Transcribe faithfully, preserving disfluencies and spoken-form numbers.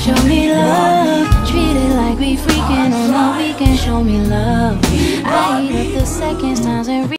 show me love. Treat it like we freaking on the weekend. Show me love. I eat up the seconds, times, and